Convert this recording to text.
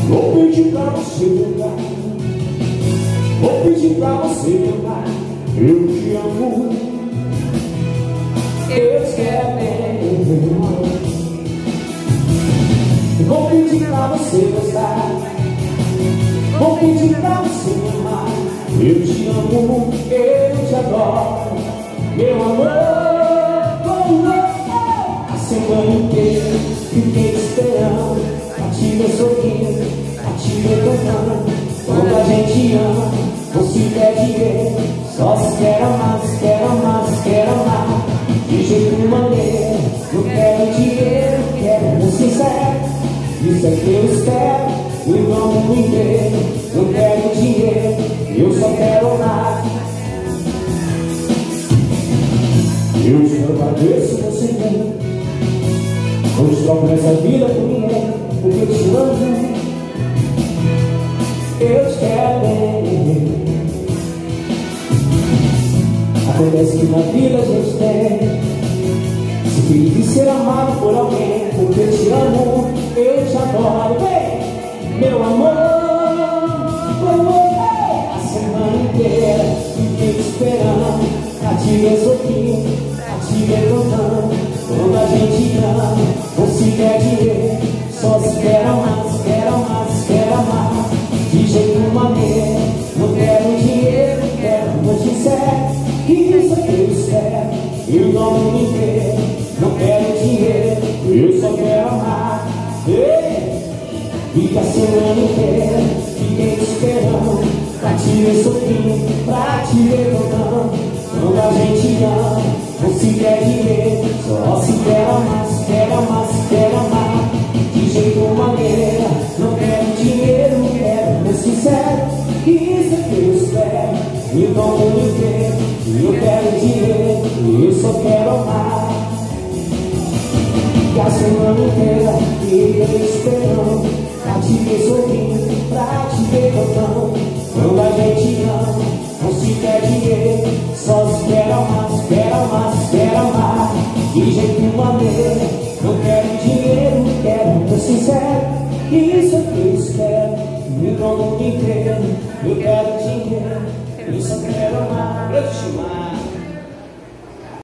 Vou pedir pra você voltar, vou pedir pra você voltar. Eu te amo, eu te quero bem. Vou pedir pra você gostar, vou pedir pra você amar. Eu te amo, eu te adoro, meu amor, a semana inteira fiquei esperando a te ver sorrindo, a te ver cantando. Quando a gente ama, não se pede ver, só se quer amar, se quer amar, se quer amar. De jeito maneiro, não quero dinheiro, quero ser sincero. Isso é que eu espero, e não me ver. Não quero dinheiro, eu só quero amar. Eu te agradeço você vem, não escolhe essa vida por ninguém, porque eu te amo, eu te quero bem. Acontece que na vida a gente tem se feliz de ser amado por alguém, porque eu te amo, eu te adoro, vem, meu amor. A semana inteira fiquei esperando a te ver sorrindo, a te ver cantando. Quando a gente ama, não se quer dinheiro, só se quer amar, se quer amar, se quer amar. De jeito maneiro, não quero dinheiro, quero amor sincero. Isso que eu espero, eu não me ver. Não quero dinheiro, eu só quero amar. Fica a semana inteira, fiquei esperando pra te ver sorrindo, pra te ver cantando. Quando a gente ama, não se quer dinheiro, só se quer amar, se quer amar, se quer amar. De jeito maneira, não quero dinheiro, quero amor sincero. Isso é que eu espero, então não me ver. Eu quero dinheiro, eu só quero amar. E a semana inteira fiquei esperando pra te ver sorrindo, pra te ver cantando. Quando a gente ama, não se quer dinheiro, só se quer amar, se quer amar, se quer amar. De jeito maneiro, não quero dinheiro, quero amor sincero. Isso é que eu espero, eu não me entendo. Eu quero dinheiro, eu só quero amar. Eu te amo.